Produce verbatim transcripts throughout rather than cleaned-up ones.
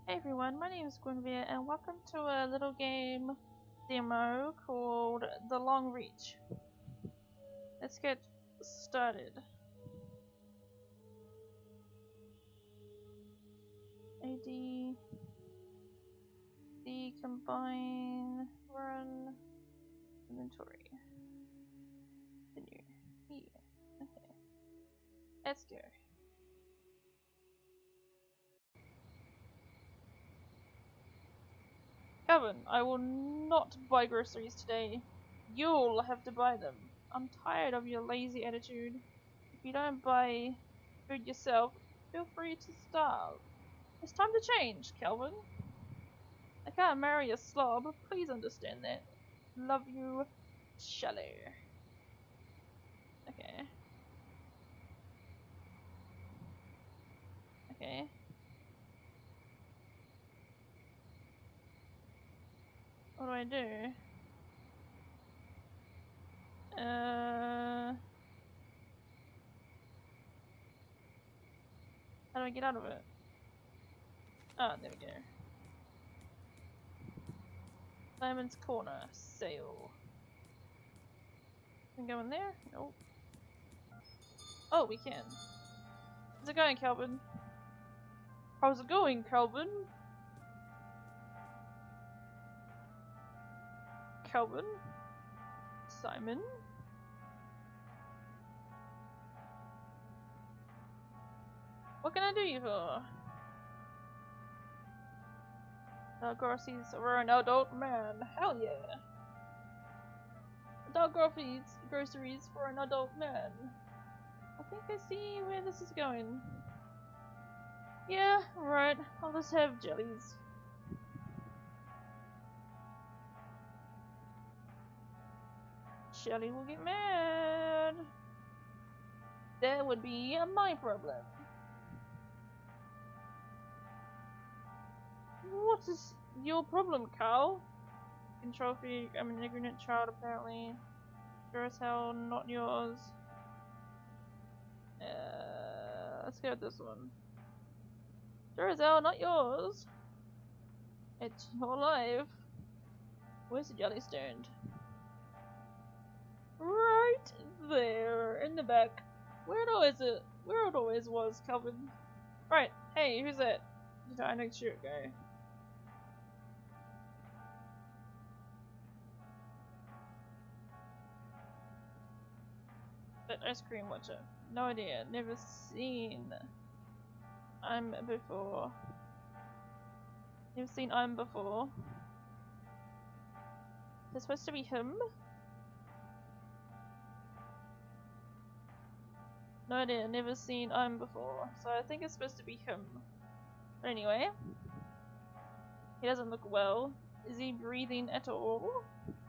Hey everyone, my name is Guinverre and welcome to a little game demo called The Long Reach. Let's get started. A D D combine run inventory. Continue. Here. Okay. Let's go. Kevin, I will not buy groceries today. You'll have to buy them. I'm tired of your lazy attitude. If you don't buy food yourself, feel free to starve. It's time to change, Calvin. I can't marry a slob. Please understand that. Love you, Shelley. Okay. Okay. What do I do? Uh... How do I get out of it? Ah, there we go. Simon's Corner. Sale. Can we go in there? Nope. Oh, we can. How's it going, Calvin? How's it going, Calvin? Calvin? Simon? What can I do you for? Adult groceries for an adult man. Hell yeah. Adult groceries, groceries for an adult man. I think I see where this is going. Yeah, right. I'll just have jellies. Shelly will get mad. That would be my problem. What is your problem, Carl? Control freak, I'm an ignorant child apparently. Sure as hell not yours. Uh, let's go with this one. Sure as hell not yours. It's your life. Where's the jelly stand? Right there, in the back. Where it always is, where it always was, Calvin. Right, hey, who's that? I next shirt guy. That ice cream watcher. No idea, never seen I'm before. Never seen I'm before. Is it supposed to be him? No idea, never seen I'm before. So I think it's supposed to be him. But anyway. He doesn't look well. Is he breathing at all?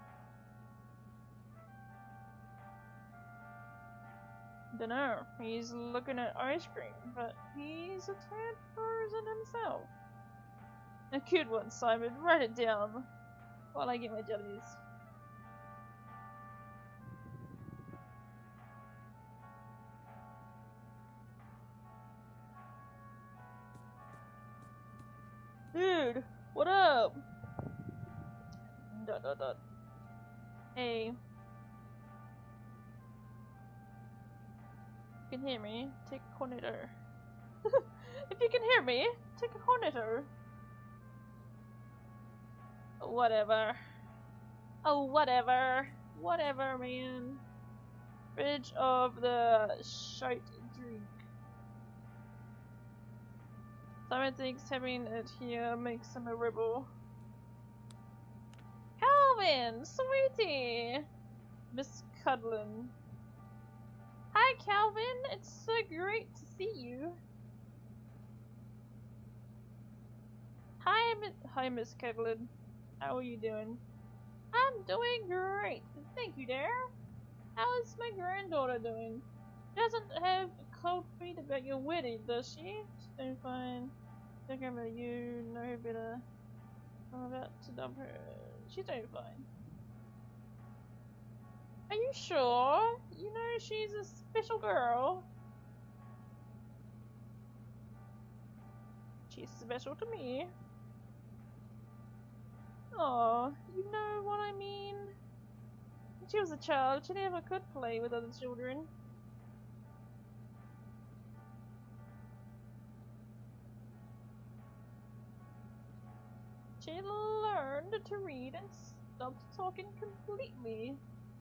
Dunno. He's looking at ice cream, but he's a tad frozen himself. A cute one, Simon. Write it down while I get my jellies. Dude, what up? Dot dot dot. Hey. You can hear me, take a corneter. If you can hear me, take a corneter. Whatever. Oh, whatever. Whatever, man. Bridge of the shite drink. Simon thinks having it here makes him a rebel. Calvin! Sweetie! Miss Cudlin. Hi, Calvin! It's so great to see you. Hi, Hi, Miss Cudlin. How are you doing? I'm doing great. Thank you, dear. How's my granddaughter doing? She doesn't have cold feet about your wedding, does she? She's doing fine. Thinking about you, know her better. I'm about to dump her. She's doing fine. Are you sure? You know she's a special girl. She's special to me. Oh, you know what I mean? When she was a child, she never could play with other children. She learned to read and stopped talking completely.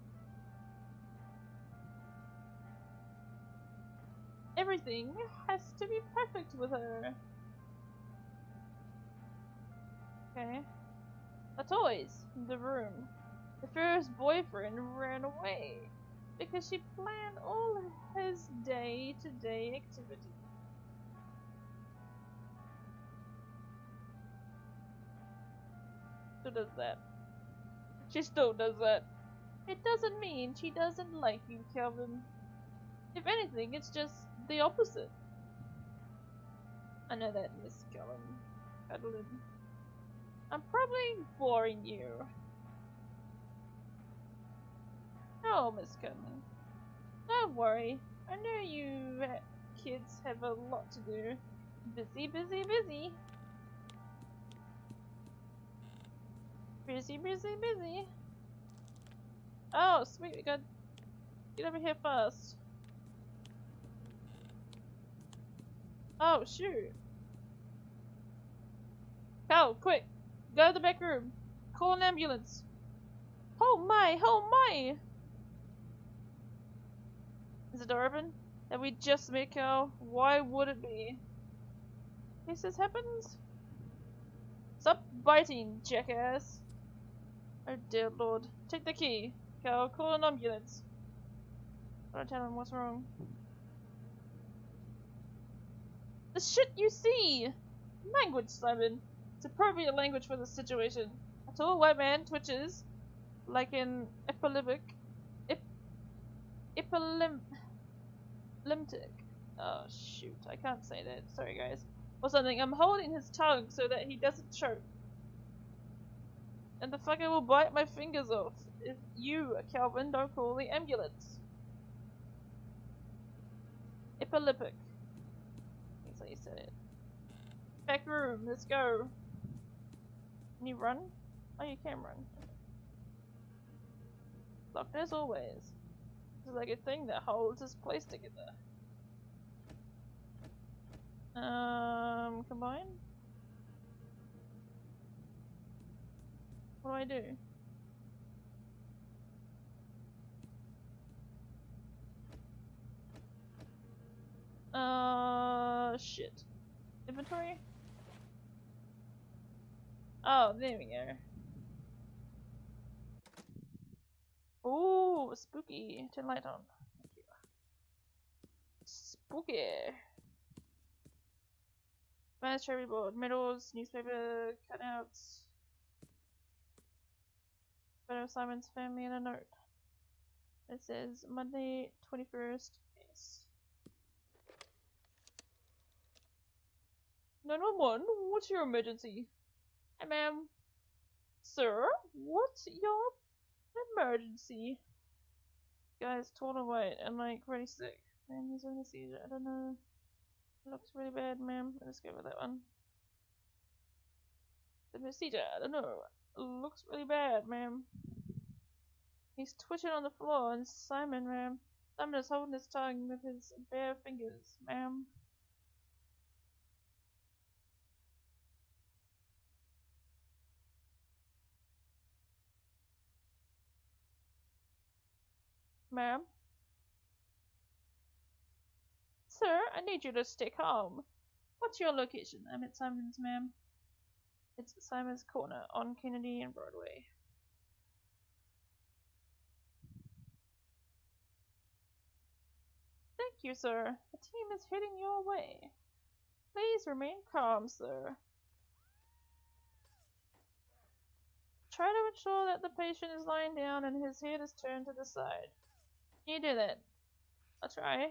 Everything has to be perfect with her. Okay. The toys in the room. The first boyfriend ran away because she planned all his day-to-day activities. Still does that. She still does that. It doesn't mean she doesn't like you, Calvin. If anything, it's just the opposite. I know that, Miss Cullen. Adeline. I'm probably boring you. No, Miss Cullen. Don't worry. I know you kids have a lot to do. Busy, busy, busy. Busy, busy, busy. Oh, sweet. We got. Get over here first. Oh, shoot. Cal, quick! Go to the back room. Call an ambulance. Oh my, oh my! Is the door open? Have we just met, Cal? Why would it be? Guess this happens? Stop biting, jackass! Oh dear lord. Take the key. Cal, call an ambulance. Gotta tell him what's wrong. The shit you see! Language, Simon. It's appropriate language for this situation. A tall white man twitches like an epileptic. Ep, epilim, limtic. Oh shoot, I can't say that. Sorry guys. Or something. I'm holding his tongue so that he doesn't choke. And the fucker will bite my fingers off if you, Calvin, don't call the ambulance. Epileptic. That's how you said it. Back room, let's go. Can you run? Oh, you can run. Locked as always. This is like a thing that holds this place together. Um, combine? What do I do? Uh, shit. Inventory? Oh, there we go. Ooh, spooky. Turn light on. Thank you. Spooky. Man's cherry board, medals, newspaper cutouts. Photo of Simon's family and a note. It says Monday twenty-first. Yes. nine one one, what's your emergency? Hey ma'am. Sir, what's your emergency? Guy's tall and white and like pretty sick. And he's on a seizure. I don't know. It looks really bad, ma'am. Let's go with that one. The seizure, I don't know. It looks really bad, ma'am. He's twitching on the floor and Simon, ma'am. Simon is holding his tongue with his bare fingers, ma'am. Ma'am? Sir, I need you to stay calm. What's your location? I'm at Simon's, ma'am. It's Simon's Corner on Kennedy and Broadway. Thank you, sir. The team is heading your way. Please remain calm, sir. Try to ensure that the patient is lying down and his head is turned to the side. Can you do that? I'll try.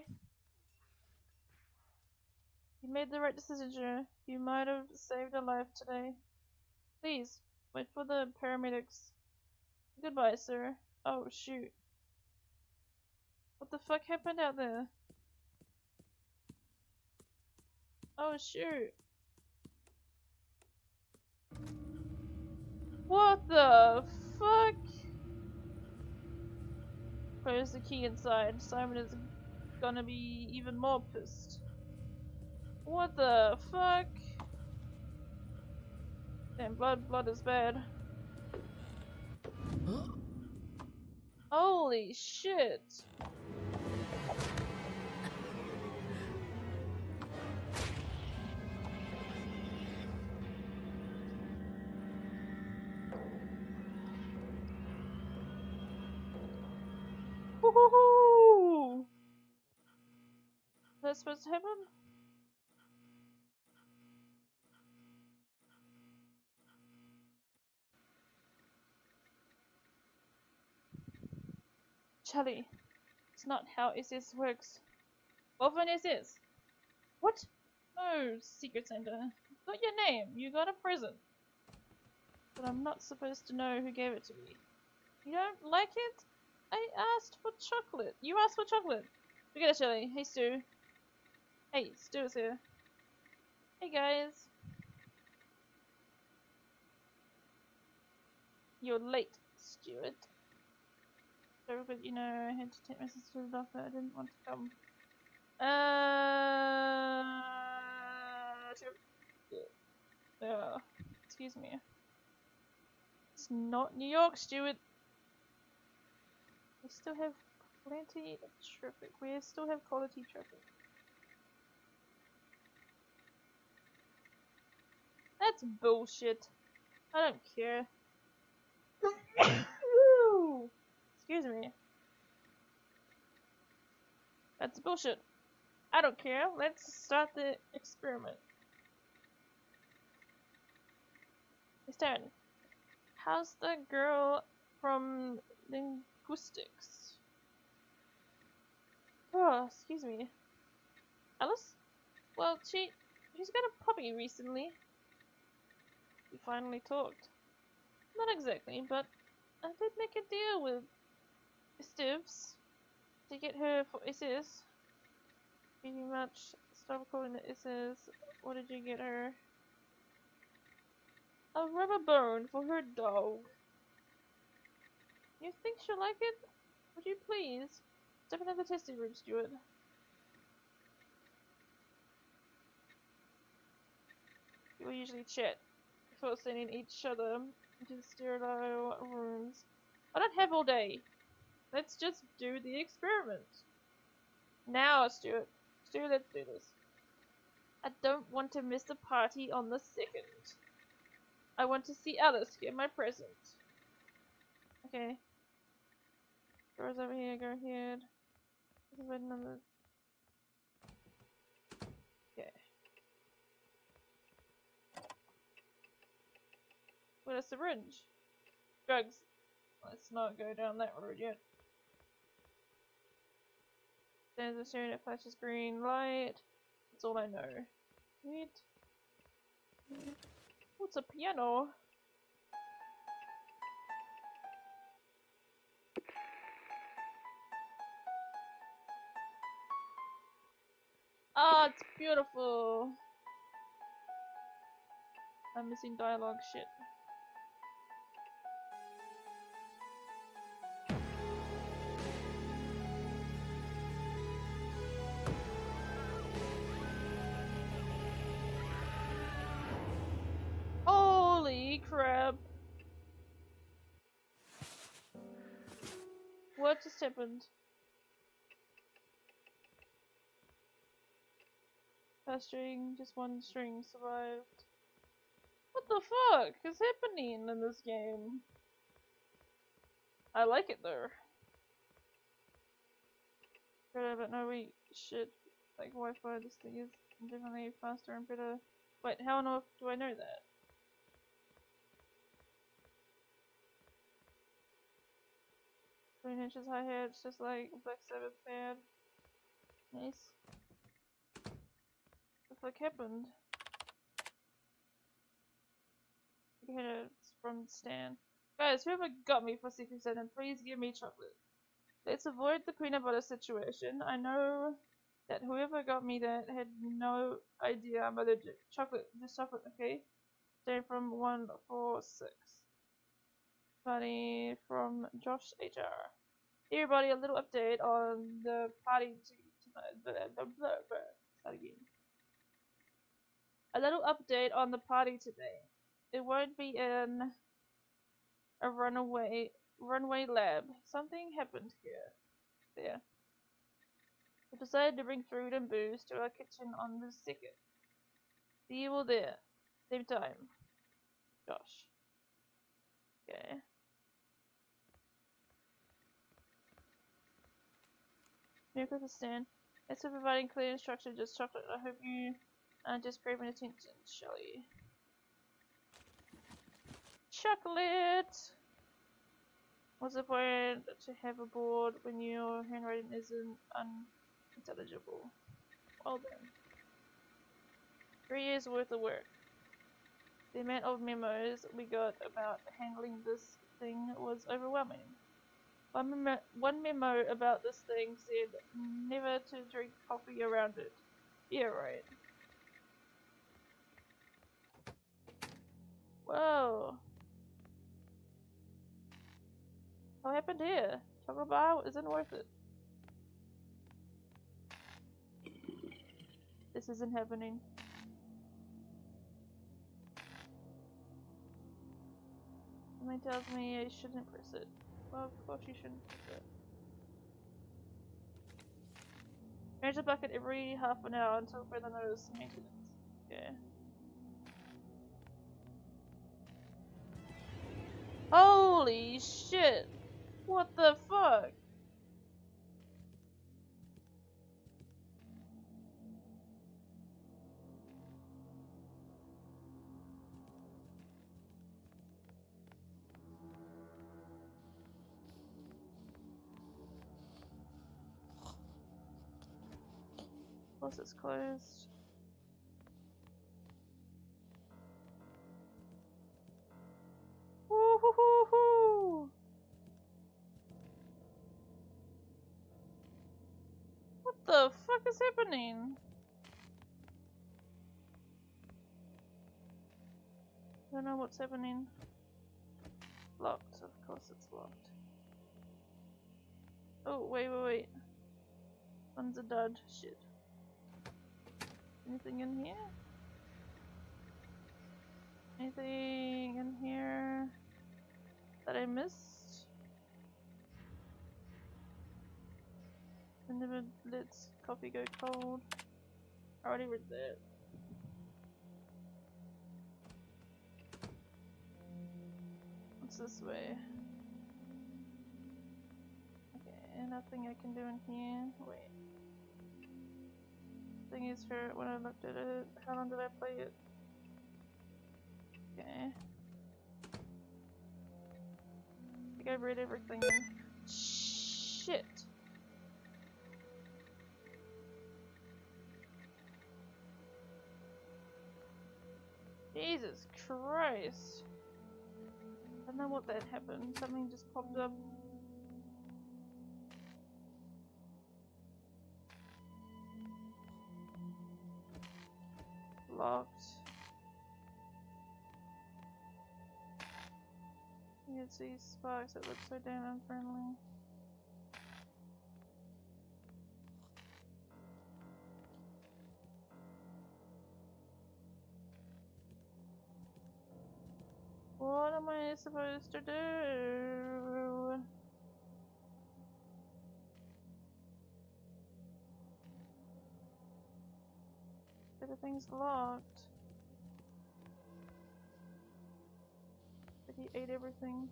You made the right decision, sir. You might have saved a life today. Please, wait for the paramedics. Goodbye, sir. Oh, shoot. What the fuck happened out there? Oh, shoot. the fuck? Close the key inside. Simon is gonna be even more pissed. What the fuck? Damn, blood, blood is bad. Holy shit! Woohoo! That's supposed to happen? Charlie, it's not how S S works. Of an S S. What? No, Secret Santa. Got your name. You got a present. But I'm not supposed to know who gave it to me. You don't like it? I asked for chocolate. You asked for chocolate. Forget it, Shelly. Hey, Stu. Hey, Stu is here. Hey, guys. You're late, Stuart. So, but you know, I had to take my sister to the doctor. I didn't want to come. Uh, yeah. Excuse me. It's not New York, Stuart. We still have plenty of traffic. We still have quality traffic. That's bullshit. I don't care. Excuse me. That's bullshit. I don't care. Let's start the experiment. It's turn. How's the girl from linguistics? Oh, excuse me. Alice? Well, she she's got a puppy recently. We finally talked. Not exactly, but I did make a deal with Stivs to get her for S S. Pretty much. Stop calling it S S. What did you get her? A rubber bone for her dog. You think she'll like it? Would you please? Step into the testing room, Stuart. People usually chat before sending each other into the sterile rooms. I don't have all day. Let's just do the experiment. Now, Stuart. Stuart, let's do this. I don't want to miss the party on the second. I want to see Alice get my present. Okay. Doors over here, go ahead. This is waiting on the... Okay. What a syringe. Drugs. Let's not go down that road yet. There's a showing it flashes green light. That's all I know. Wait. What's a piano? Ah, oh, it's beautiful. I'm missing dialogue shit. Holy crap. What just happened? First string, just one string survived. What the fuck is happening in this game? I like it though. But no, wait, shit. Like Wi-Fi, this thing is definitely faster and better. Wait, how on earth do I know that? twenty inches high head, it's just like Black Sabbath pad. Nice. What the fuck happened? You hit it from Stan. Guys, whoever got me for Secret Santa, please give me chocolate. Let's avoid the peanut butter situation. I know that whoever got me that had no idea I'm allergic. Chocolate, just chocolate, okay? Stay from one four six. Party from Josh H R. Hey everybody, a little update on the party tonight. Blah, blah, blah, blah. Start again. A little update on the party today. It won't be in a runaway runway lab. Something happened here. There. We decided to bring food and booze to our kitchen on the second. See you all there. Same time. Josh. Okay. Miracle to stand. Thanks for providing clear instructions, just chocolate. I hope you are just craving attention, Shelly. Chocolate! What's the point to have a board when your handwriting isn't unintelligible? Well then. Three years worth of work. The amount of memos we got about handling this thing was overwhelming. One memo, one memo about this thing said never to drink coffee around it. Yeah, right. Whoa. What happened here? Chocolate bar isn't worth it. This isn't happening. Something tells me I shouldn't press it. Well, of course you shouldn't press it. Change the bucket every half an hour until further notice maintenance. Okay. Holy shit! What the fuck? Plus it's closed. Woo-hoo-hoo-hoo! What the fuck is happening? I don't know what's happening. Locked, of course it's locked. Oh, wait, wait, wait. One's a dud. Shit. Anything in here? Anything in here that I missed? I never let coffee go cold. I already read that. What's this way? Okay, nothing I can do in here. Wait. Thing is, for when I looked at it, how long did I play it? Okay. I think I read everything. Shit! Jesus Christ! I don't know what that happened. Something just popped up. Locked. You can see sparks that look so damn unfriendly. What am I supposed to do? Everything's locked. But he ate everything.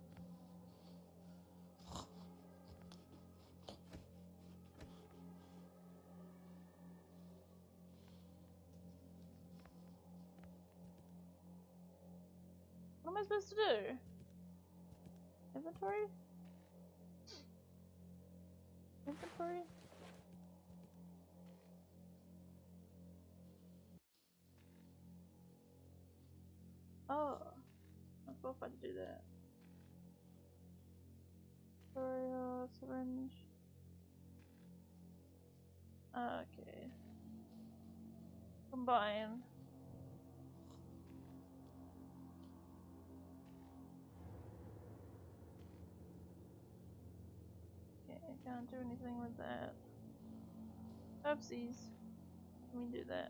What am I supposed to do? Inventory? Inventory? Oh, I thought I'd do that. Sorry, uh, syringe. Okay. Combine. Can't do anything with that. Oopsies. Let me do that.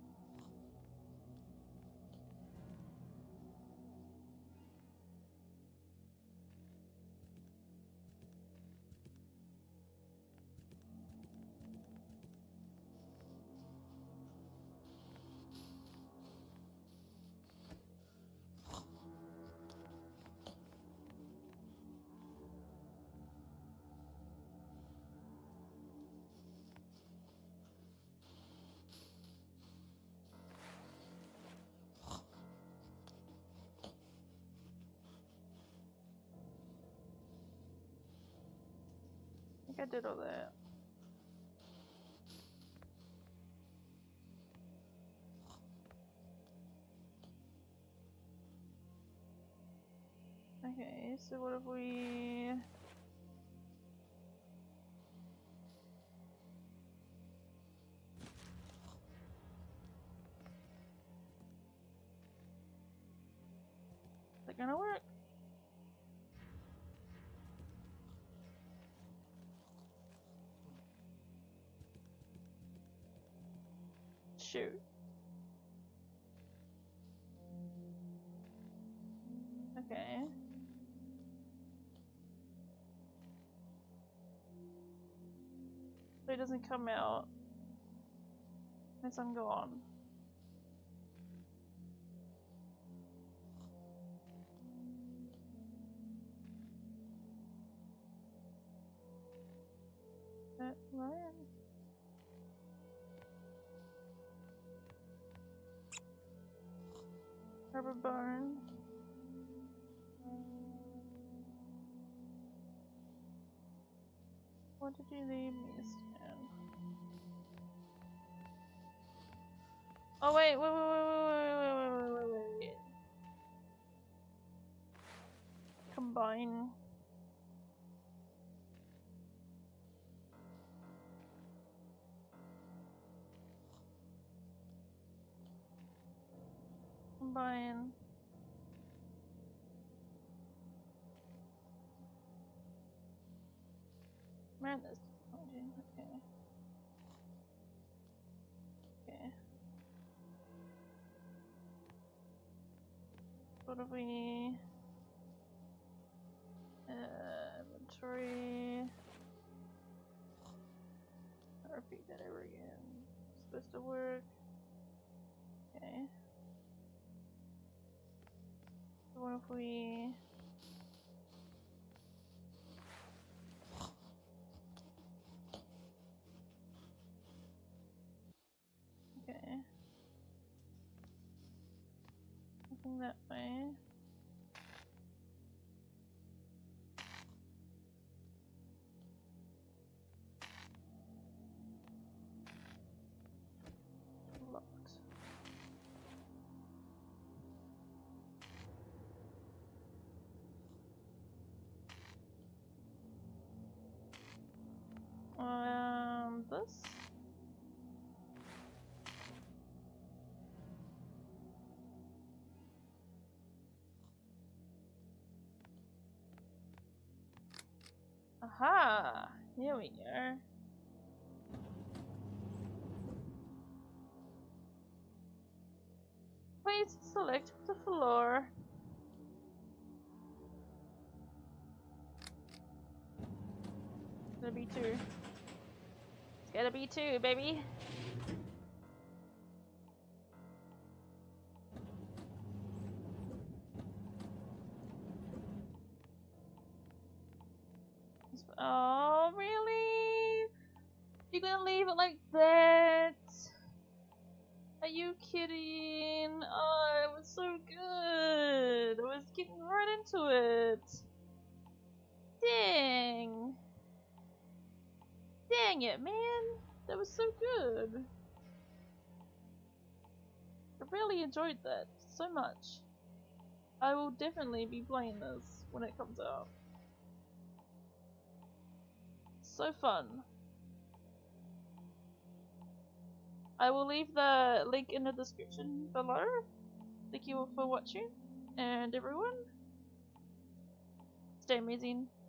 I think I did all that. Okay, so what if we... Is that gonna work? Shoot. Okay. So it doesn't come out unless I'm gone. That right? Rubber bone. What did you leave me, Stan? Oh wait, wait, wait, wait, wait, wait, wait, wait, wait, wait. Combine. Combine. Man, that's disappointing. Okay. Okay. What if we... Uh, inventory... I'll repeat that over again. It's supposed to work. Okay. So what if we... Okay. Looking that way. Locked. Um, this? Aha! Here we go. Please select the floor. It's gonna be two. It's gotta be two, baby. Oh, really? You're gonna leave it like that? Are you kidding? Oh, it was so good. I was getting right into it. Dang. Dang it, man. That was so good. I really enjoyed that so much. I will definitely be playing this when it comes out. So fun. I will leave the link in the description below. Thank you all for watching, and everyone, stay amazing.